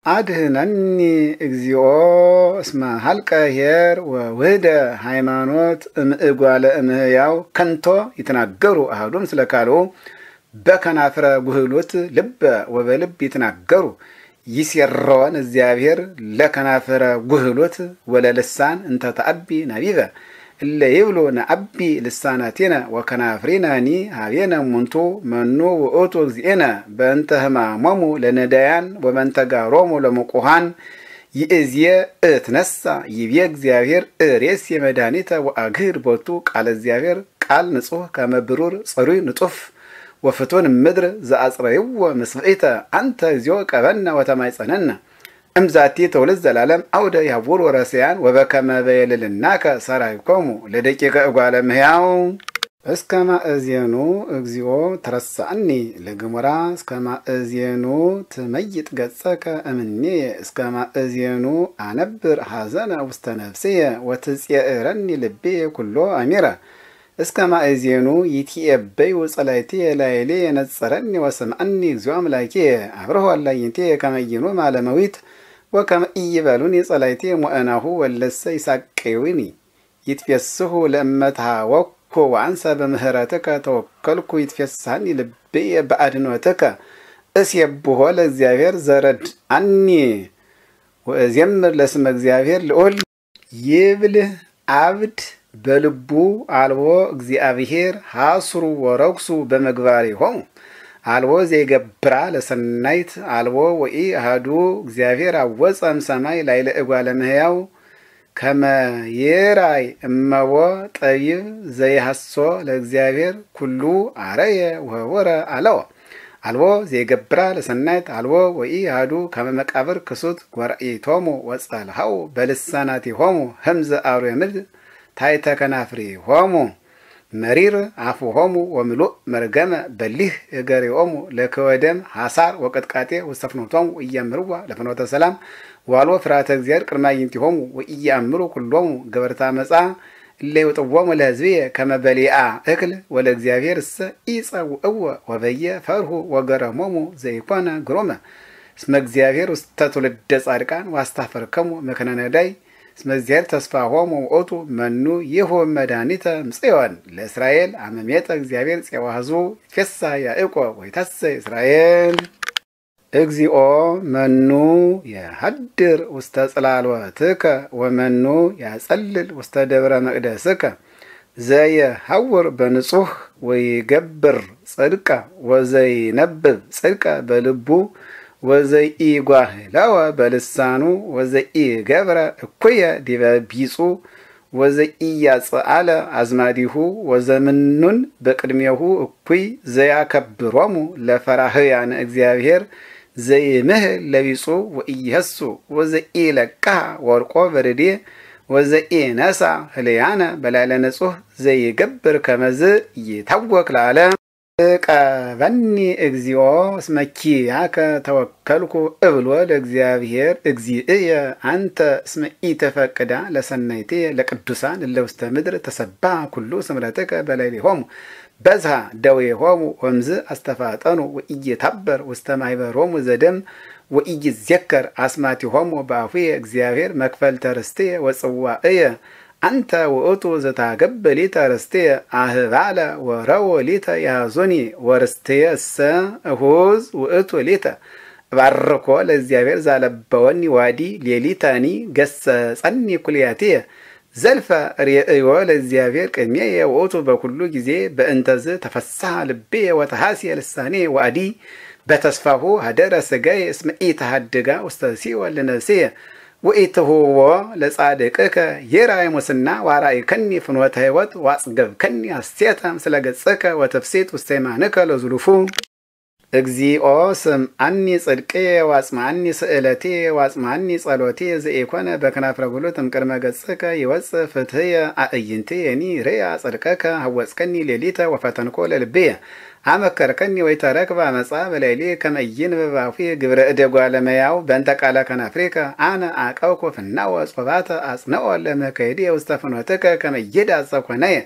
አድህነኒ እግዚኦ እስመ ሀልቀ ኄር ወውህደ ሃይማኖት እምእጓለ እምህያው ከንቶ ይተናገሩ አሐዱም ስለካልኡ በከናፍረ ጉህሉት ልበ ወበልብ ይተናገሩ ይስየረወን እግዚአብሔር ለከናፍረ ጉህሉት ወለልሳን እንተ ተአቢ ነቢበ እለ ይብሉ ነአቢ ልሳናቲነ ወከናፍሪናኒ ሀቤነ ሙንቱ መኑ ውእቱ እግዚእነ በእንተ ህማሞሙ ለነዳያን ወመንተጋሮሙ ለምቁሃን ይእዝየ እትነሳ ይቤ እግዚአብሔር እሬስ የመድኃኒተ ወአግህድ ቦቱ ቃል እግዚአብሔር ቃል ንጹሕ ከመብሩር ጽሩይ ንጡፍ ወፍቱን ምድር ዘአጽረይዎ ምስብዒተ አንተ እግዚኦ ቀበነ ወተማይጸነነ እምዛቲ ተውልድ ዘላለም አውደ ያቡር ወረስያን ወበከመ በየልልናከ ሰራይኮሙ ለደቂቀ እጓለ እምህያው እስከማ እዝየኑ እግዚኦ ተረሳኒ ለግሙራ እስከማ እዝየኑ ትመይጥ ገጸከ እምኔ እስከማ እዝየኑ አነብር ሐዘነ ውስተ ነፍስየ ወትጽየረኒ ልቤ ኩሎ አሚረ እስከማ እዝየኑ ይትየበይ ወጸላይቴ ላይሌ የነጸረኒ ወሰምዐኒ እግዚኦ አምላኬ አብረሁ አላይንቴ ከመይኑ ማለመዊት ወከመ ኢይበሉኒ ጸላይቴ ሙአናሁ ወለሰ ይሳቀዩኒ ይትፈስሑ ለእመትሃወኩ ወአንሰ በምህረትከ ተወከልኩ ይትፈስሐኒ ልብየ በአድኅኖትከ እስየብሖ ለእግዚአብሔር ዘረድ አኒ ወእዜምር ለስመ እግዚአብሔር ልዑል ይብልህ አብድ በልቡ አልቦ እግዚአብሔር ሐስሩ ወረክሱ በመግባሪሆሙ አልቦ ዘይገብራ ለሰናይት አልቦ ወኢ አሐዱ እግዚአብሔር አወፀም ሰማይ ላይለ እጓለ እምህያው ከመ የራይ እመቦ ጠቢብ ዘይሐሶ ለእግዚአብሔር ኩሉ አረየ ወወረ አለወ አልቦ ዘይገብራ ለሰናይት አልቦ ወኢ አሐዱ ከመ መቃብር ክሱት ጐርኢቶሙ ወጸልሐው በልሳናቲሆሙ ህምዘ አርዌ ምድር ታይተ ከናፍሪሆሙ መሪር አፉሆሙ ወምሉእ መርገመ በሊህ እገሪሆሙ ለከወደም ሐሳር ወቅጥቃጤ ወሰፍኖቶሙ እያምርዋ ለፍኖተ ሰላም ዋልዎ ፍርሃተ እግዚአብሔር ቅድመ አዕይንቲሆሙ ወኢያእምሩ ኩሎሙ ገበርታ መጻ እለ ይውጥዎሙ ለሕዝብየ ከመ በሊአ እክል ወለእግዚአብሔር እሰ ኢጸውዕዎ ወበየ ፈርሁ ወገረሞሙ ዘይኮነ ግሩመ እስመ እግዚአብሔር ውስተ ትውልደ ጻድቃን ዋስታፈርከሙ መክነ ነዳይ እስመ እግዚአብሔር ተስፋሆሙ ውእቱ መኑ ይሁብ መድኃኒተ እምጽዮን ለእስራኤል አመሜጠ እግዚአብሔር ፄዋህዙ ይትፌሳህ ያዕቆብ ወይታሰይ እስራኤል እግዚኦ መኑ የሀድር ውስተ ጽላሎትከ ወመኑ ያጸልል ውስተ ደብረ መቅደስከ ዘየሐውር በንጹሕ ወይገብር ጽድቀ ወዘይነብብ ጽድቀ በልቡ ወዘኢጓህለወ በልሳኑ ወዘኢገብረ እኩየ ዲበ ቢጹ ወዘኢያጽአለ አዝማዲሁ ወዘምኑን በቅድሜሁ እኩይ ዘያከብሮሙ ለፈራህያነ እግዚአብሔር ዘይምህል ለቢጹ ወኢየሱ ወዘኢለቅሐ ወርቆ በርዴ ወዘኢነሣ ህልያነ በላዕለ ንጹሕ ዘይገብር ከመዝ ይታወክ ለዓለም ቀበኒ እግዚኦ እስመ ኪያከ ተወከልኩ እብሎ ለእግዚአብሔር እግዚእየ አንተ እስመ ኢተፈቅዳ ለሰናይትየ ለቅዱሳን እለ ውስተ ምድር ተሰብሐ ኩሉ ስምረትከ በላዕሌሆሙ በዝሐ ደዌሆሙ ወእምዝ አስተፋጠኑ ወኢይታበር ውስተ ማኅበሮሙ ዘደም ወኢይዜከር አስማቲሆሙ በአፉየ እግዚአብሔር መክፈልተ ርስትየ ወጽዋዕየ አንተ ውእቱ ዘታገብ ሊተ ርስትየ አህባለ ወረዎ ሊተ ያዞኒ ወርስትየ እሰ እሁዝ ውእቱ ሊተ ባርኮ ለእግዚአብሔር ዛለበወኒ ዋዲ ሌሊታኒ ገሰጸኒ ኩልያትየ ዘልፈ ርእዮ ለእግዚአብሔር ቅድሜየ ውእቱ በኩሉ ጊዜ በእንተዝ ተፈስሐ ልቤየ ወተሐስየ ልሳኔ ዋዲ በተስፋሁ ሀደረ ሥጋየ እስመ ኢተሐድጋ ውስተ ሲኦል ለነፍስየ ወኢትሁቦ ለጻድቅከ የራእይ ሙስና ዋራእይከኒ ፍኖተ ሕይወት ዋጽገብከኒ ሐሴተ ምስለ ገጽከ ወትፍሥሕት ውስተ የማንከ ለዝሉፉ እግዚኦ ስምዐኒ ጽድቅየ ዋጽምዐኒ ስእለትየ ዋጽምዐኒ ጸሎትየ ዘኢኮነ በከናፍረ ጉሉት እምቅድመ ገጽከ ይወጽእ ፍትሕየ አዕይንትየኒ ርእያ ጽድቀከ ሐወጽከኒ ሌሊተ ወፈተንኮ ለልብየ አመከርከኒ ወይተረክበ አመፃ በላዕሌ ከመ ኢይንበብ አፉየ ግብረ እደ እጓለ እመሕያው በእንተ ቃለ ከናፍሪከ አነ አቀብኩ ፍናወ ጾባተ አጽንዖ ለመከይድየ ውስተ ፍኖትከ ከመ ኢይዳጸ ኮነየ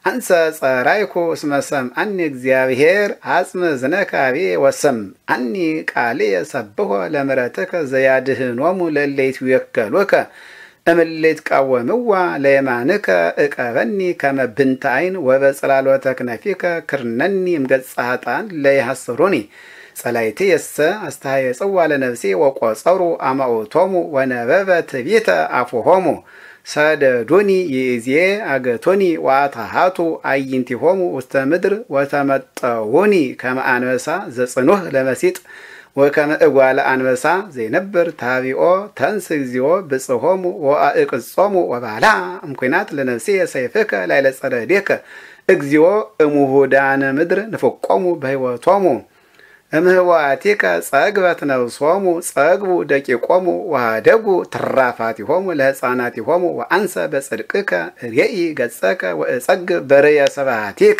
አንሰ ጸራይኩ እስመ ሰምዐኒ እግዚአብሔር አጽም ዝነካቤ ወሰምዐኒ ቃልየ ሰብሖ ለምሕረትከ ዘያድኅኖሙ ለእለ ይትወከሉከ እምእለ ይትቃወምዋ ለየማንከ እቀበኒ ከመ ብንተ ዓይን ወበጽላሎተ ክነፊከ ክርነኒ እምገጸ ኃጥኣን ለይሐስሩኒ ጸላእትየሰ አስተሐየጽዋ ለነፍሴ ወቈጸሩ አማኦቶሙ ወነበበ ትዕቢተ አፉሆሙ ሰደዱኒ ይእዜ አገቶኒ ወአታሃቱ አዕይንቲሆሙ ውስተ ምድር ወተመጠውኒ ከመ አንበሳ ዘጽኑዕ ለመሲጥ ወከመ እጓለ አንበሳ ዘይነብር ታቢኦ ተንስ እግዚኦ ብጽሖሙ ወአእቅጾሙ ወባላ እምኲናት ለነፍሴ ሰይፍከ ላዕለ ጸረዴከ እግዚኦ እሙሁዳነ ምድር ንፍቆሙ በሕይወቶሙ እምህዋቲከ ጸግበት ነፍሶሙ ጸግቡ ደቂቆሙ ወሃደጉ ትራፋቲሆሙ ለሕፃናቲሆሙ ወአንሰ በጽድቅከ ርእይ ገጸከ ወእጸግብ በርየ ስብሐቲከ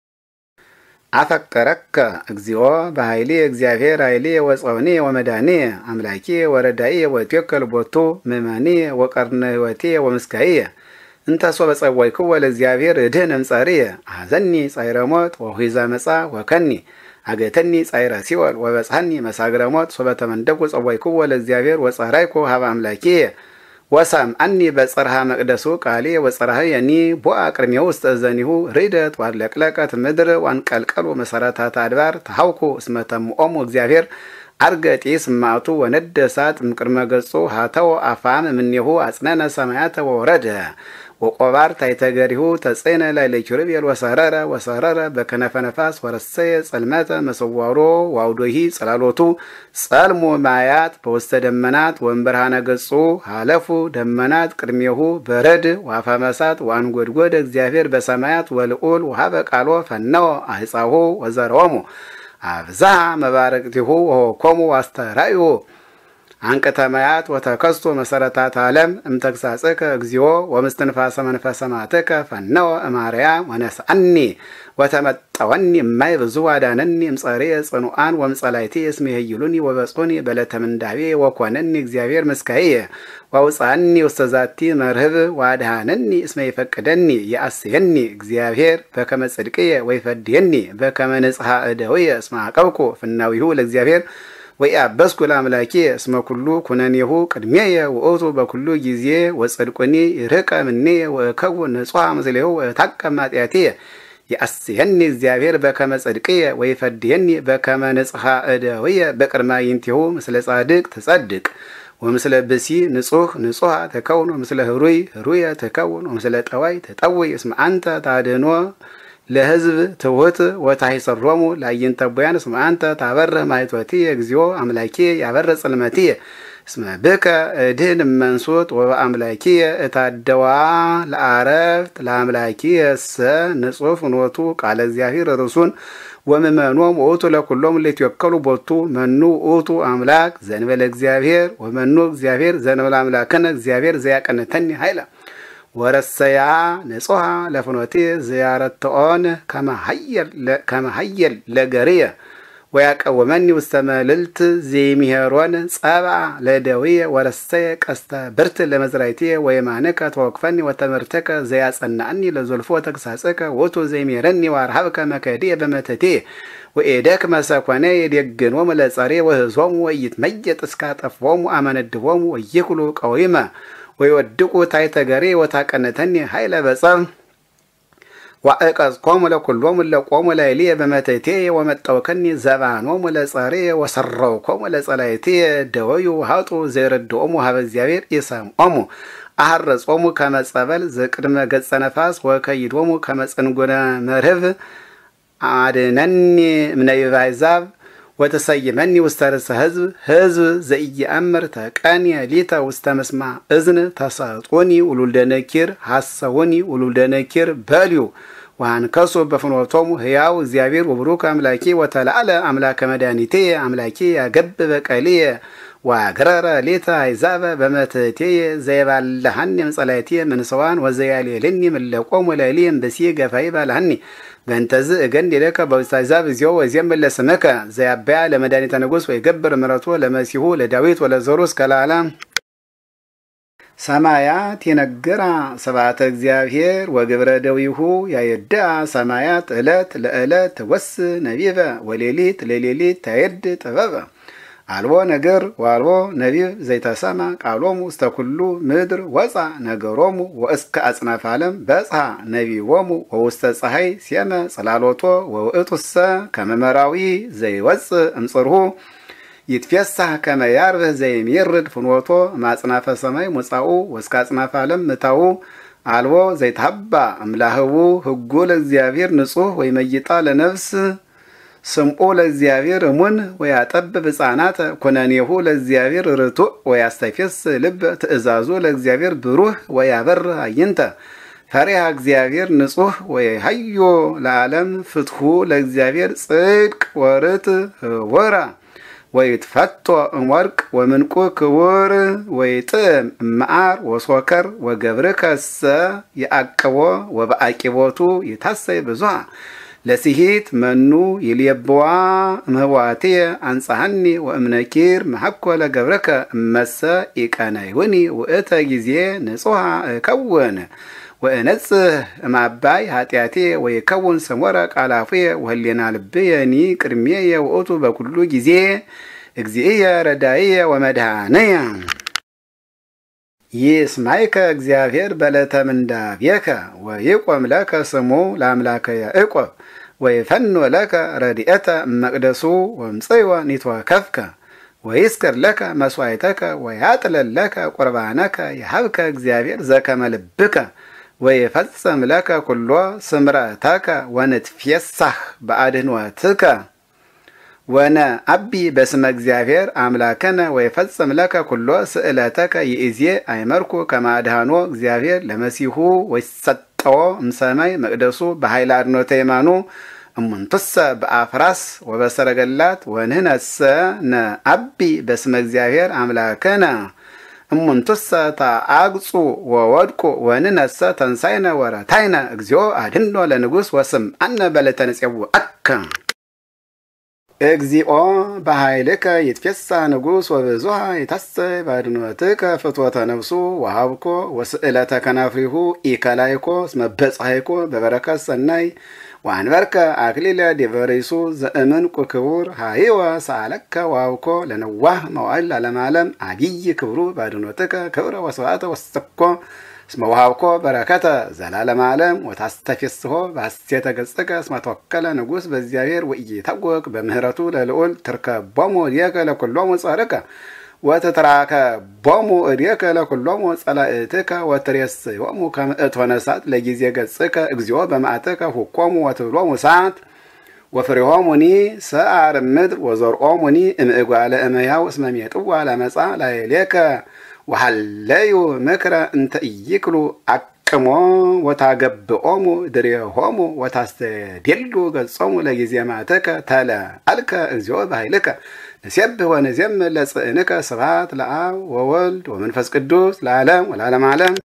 አፈቀረከ እግዚኦ በኃይሌ እግዚአብሔር ኃይሌ ወጸውኔ ወመዳኔ አምላኬ ወረዳኤ ወእትወከል ቦቱ ምእመኔ ወቀርነ ሕይወቴ ወምስጋዬ እንተ ሶበ ጸወይክዎ ለእግዚአብሔር እድኅን እምጸርየ አሐዘኒ ጻዕረ ሞት ወሑዛ መጻ ወከኒ አገተኒ ጻዕረ ሲኦል ወበጽሐኒ መሳግረ ሞት ሶበ ተመንደጉ ጸወይክዎ ለእግዚአብሔር ወጸራይኩ ሀበ አምላኬ ወሰምዐኒ በጽርሐ መቅደሱ ቃሌ ወጽርሐየኒ ቦአ ቅድሜሁ ውስተ እዘኒሁ ርደት ዋለቅለቀት ምድር ዋንቀልቀሉ መሰረታተ አድባር ተሐውኩ እስመ ተምኦሙ እግዚአብሔር አርገ ጢስ እማእቱ ወነደ እሳት እምቅድመ ገጹ ሀተው አፋም እምኔሁ አጽነነ ሰማያተ ወወረደ ወቆባር ታይተገሪሁ ተጽዕነ ላዕለ ኪሩቤል ወሰረረ በከነፈ ነፋስ ወረሰየ ጸልመተ መስዋሮ ዋውዶሂ ጸላሎቱ ጸልሙ ማያት በውስተ ደመናት ወእምብርሃነ ገጹ ሀለፉ ደመናት ቅድሜሁ በረድ ወአፈመ እሳት ወአንጐድጐደ እግዚአብሔር በሰማያት ወልዑል ወሀበ ቃሎ ፈነወ አሕፃሁ ወዘረዎሙ አብዝሐ መባረቅቲሁ ወሆኮሙ ዋስተርአዩ አንቀተ ማያት ወተከስቶ መሰረታት ዓለም እምተግሣጽከ እግዚኦ ወምስትንፋሰ መንፈሰ ማትከ ፈነወ እማርያም ወነስአኒ ወተመጠወኒ እማይ ብዙ ዋዳነኒ እምጸርየ ጽኑዓን ወምጸላእቲ እስመ ይሄይሉኒ ወበጽሑኒ በለተ ምንዳቤ ወኮነኒ እግዚአብሔር ምስካየ ወአውፅአኒ ውስተ ዛቲ መርህብ ወአድኀነኒ እስመ ይፈቅደኒ ይአስየኒ እግዚአብሔር በከመ ጽድቅየ ወይፈድየኒ በከመ ንጽሐ እደውየ እስመ አቀብኩ ፍናዊሁ ለእግዚአብሔር ወኢአበስኩ ለአምላኬ እስመ ኩሉ ኩነኔሁ ቅድሜየ ውእቱ በኩሉ ጊዜ ወጽድቁኒ ይርሕቀ እምኔየ ወእከውን ንጹሐ ምስሌሁ ወእታቀብ ኃጢአትየ ይአስየኒ እግዚአብሔር በከመ ጽድቅየ ወይፈድየኒ በከመ ንጽሐ እደውየ በቅድመ አዕይንቲሁ ምስለ ጻድቅ ትጸድቅ ወምስለ ብሲ ንጹሕ ንጹሐ ትከውን ወምስለ ህሩይ ህሩየ ትከውን ወምስለ ጠዋይ ትጠውይ እስመ አንተ ታድኅኖ ለሕዝብ ትውት ወታሕሰሮሙ ለአዕይንተ ቡያን እስመ አንተ ታበርህ ማኅቶትየ እግዚኦ አምላኬ ያበርህ ጽልመትየ እስመ ብከ እድኅን እመንሱት ወበአምላኪየ እታደዋ ለአረፍት ለአምላኪየሰ ንጹሕ ፍኖቱ ቃለ እግዚአብሔር ርሱን ወምእመኖም ውእቱ ለኵሎሙ ለይትወከሉ ቦቱ መኑ ውእቱ አምላክ ዘእንበለ እግዚአብሔር ወመኑ እግዚአብሔር ዘእንበለ አምላክነ እግዚአብሔር ዘያቀንተኒ ኃይለ ወረሰያ ንጹሐ ለፍኖቴ ዘያረትዖን ከመ ሀየል ለገርየ ወያቀወመኒ ውስተ መልዕልት ዘይምሄሮን ጸብአ ለደውየ ወረሰየ ቀስተ ብርት ለመዝራእትየ ወየማንከ ተወክፈኒ ወተምህርትከ ዘያጸናዕኒ ለዘልፎ ተግሣጽከ ውእቱ ዘይምሄረኒ ወአርኀብከ መከድየ በመተትየ ወኤደክመ ሰኮነየ የደግኖሙ ለጸርየ ወሕዝቦሙ ወኢይትመየጥ እስከ አጠፍዎሙ አመነድቦሙ ወይክሉ ቀዊመ ወይወድቁ ታሕተ ገርየ ወታቀንተኒ ኃይለ በጸብ ወአዕቀጽኮሙ ለኵሎሙ ለቆሙ ላዕልየ በመተትየ ወመጠውከኒ ዘባኖሙ ለጸርየ ወሰረውኮሙ ለጸላእትየ ደወዩ ወሀጡ ዘይረድኦሙ ሀበ እግዚአብሔር ኢሰምዖሙ አሐረጾሙ ከመ ጸበል ዘቅድመ ገጸ ነፋስ ወከይዶሙ ከመ ጽንጉነ መርህብ አድኅነኒ እምነቢበ አሕዛብ ወተሰይመኒ ውስተ ርእሰ ሕዝብ ዘኢየአምር ተቀንየ ሊተ ውስተ ምስማዕ እዝን ተሰጡኒ ውሉደ ነኪር ሐሰውኒ ውሉደ ነኪር በልዩ ወአንከሱ በፍኖቶሙ ሕያው እግዚአብሔር ወቡሩክ አምላኬ ወተላዕለ አምላከ መድኃኒትየ አምላኬ ያገብበ ቀልየ ወአግረረ ሌተ አሕዛበ በመትሕትየ ዘይባልሐኒ እምጸላእትየ ምንስዋን ወዘያልየልኒ እምለቆሙ ላዕልየ እምብእሲየ ገፋኢ ባልሐኒ በእንተዝ እገንድ ለከ በውስተ አሕዛብ እግዚኦ ወይዜምር ለስምከ ዘያበያ ለመድኃኒተ ንጉሥ ወይገብር ምሕረቶ ለመሲሁ ለዳዊት ወለዘሩ እስከ ለዓለም ሰማያት የነገራ ስብሐተ እግዚአብሔር ወግብረ ደዊሁ ያየዳ ሰማያት ዕለት ለዕለት ወስ ነቢበ ወሌሊት ለሌሊት ታየድ ጥበበ አልቦ ነገር ወአልቦ ነቢብ ዘይተሰማ ቃሎሙ ውስተ ኩሉ ምድር ወፃ ነገሮሙ ወእስከ አጽናፈ ዓለም በጽሐ ነቢቦሙ ወውስተ ፀሐይ ሲመ ጽላሎቶ ወውእቱሰ ከመመራዊ ዘይወፅእ እምጽርሁ ይትፌሳህ ከመ ያርብህ ዘይሚርድ ፍኖቶ ማጽናፈ ሰማይ ሙጻኡ ወስከ አጽናፈ ዓለም ምታው አልቦ ዘይተሐባ እምላህቡ ሕጉ ለእግዚአብሔር ንጹሕ ወይመይጣ ለነፍስ ስምዑ ለእግዚአብሔር እሙን ወያጠብብ ሕፃናት ኩነኔሁ ለእግዚአብሔር ርቱዕ ወያስተፌስ ልብ ትእዛዙ ለእግዚአብሔር ብሩህ ወያበር አይንተ ፈሪሃ እግዚአብሔር ንጹሕ ወይሃዮ ለዓለም ፍትሑ ለእግዚአብሔር ጽድቅ ወርት ወራ ወይትፈቶ እምወርቅ ወምንቁ ክቡር ወይጥም እምዓር ወሶከር ወገብርከሰ የአቅቦ ወበአቂቦቱ ይታሰይ ብዙሃ ለሲሂት መኑ ይልየብዋ እምህዋትየ አንጻሐኒ ወእምነኪር መሐኮ ለገብርከ እመሰ ኢቀነይውኒ ውእተ ጊዜ ንጹሐ እከውን ወእነጽህ እምአባይ ኃጢአቴ ወይከውን ሰሞረ ቃላፉየ ወህሊና ልብየኒ ቅድሜየ ውእቱ በኩሉ ጊዜ እግዚእየ ረዳእየ ወመድኃነየ ይስማይከ እግዚአብሔር በለተ ምንዳቤከ ወይቆም ለከ ስሙ ለአምላከ ያዕቆብ ወይፈኖ ለከ ረድኤተ እመቅደሱ ወምጽዮ ኒትወከፍከ ወይስክር ለከ መስዋዕተከ ወያጥለል ለከ ቁርባነከ የሀብከ እግዚአብሔር ዘከመ ልብከ ወይፈጽም ለከ ኩሎ ስምረተከ ወንትፌሳህ በአድኅኖትከ ወነ አቢ በስመ እግዚአብሔር አምላከነ ወይፈጽም ለከ ኩሎ ስእለተከ ይእዜ አይመርኩ ከማድሃኖ እግዚአብሔር ለመሲሁ ወይሰጠዎ እምሰማይ መቅደሱ በኃይለ አድኖተ የማኑ እሙንቱሰ በአፍራስ ወበሰረገላት ወንህነሰ ነአቢ በስመ እግዚአብሔር አምላከነ እሙንቱሰ ተአግጹ ወወድቁ ወንነሰ ተንሳይነ ወረታይነ እግዚኦ አድኅኖ ለንጉሥ ወስም አነ በለተ ንፄውዐከ እግዚኦ በኃይልከ ይትፌሳ ንጉሥ ወብዙሃ ይታሰይ በአድኅኖትከ ፍትወተ ነፍሱ ወሀብኮ ወስእለተ ከናፍሪሁ ኢከላይኮ እስመ በጽሐይኮ በበረከት ሰናይ ወአንበርከ አክሊለ ዲበ ርእሱ ዘእምንቁ ክቡር ሀይወ ሰአለከ ወሀብኮ ለነዋህ መዋዕል ለዓለመ ዓለም አቢይ ክብሩ በአድኅኖትከ ክብረ ወስብሐተ ወሰብኮ እስመ ወሀብኮ በረከተ ዘላለመ ዓለም ወታስተፌስሖ በሐሴተ ገጽከ እስመ ተወከለ ንጉሥ በእግዚአብሔር ወኢይታወክ በምህረቱ ለልዑል ትርከቦሙ እዴከ ለኵሎሙ ጸርከ ወተትራከቦሙ እዴከ ለኵሎሙ ጸላእትከ ወትሬስዮሙ ከመ እቶነ እሳት ለጊዜ ገጽከ እግዚኦ በመዓትከ ሁኮሙ ወትብሎሙ እሳት ወፍሬሆሙኒ ሰዓር ምድር ወዘርኦሙኒ እምእጓለ እመሕያው እስመ ሜጥዋ ለመጻ ላዕሌከ ወሃለዩ ምክረ እንተ ኢይክሉ አቅሞ ወታገብኦሙ ድሬሆሙ ወታስተዴሉ ገጾሙ ለጊዜ መዓትከ ተለአልከ እግዚኦ በኃይልከ ንሴብሕ ወንዜምር ለጽእንከ ስብሐት ለአብ ወወልድ ወመንፈስ ቅዱስ ለዓለም ወለዓለመ ዓለም